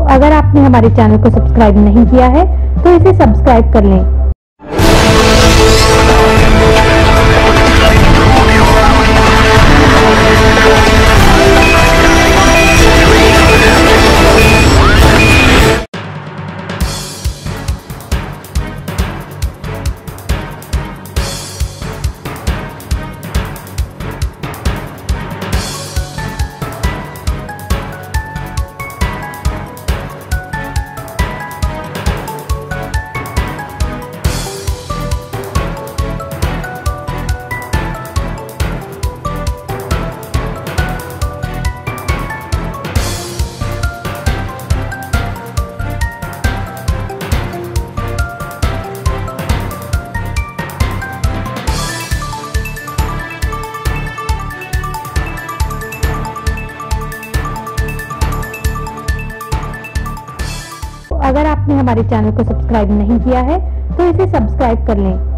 अगर आपने हमारे चैनल को सब्सक्राइब नहीं किया है तो इसे सब्सक्राइब कर लें। अगर आपने हमारे चैनल को सब्सक्राइब नहीं किया है तो इसे सब्सक्राइब कर लें।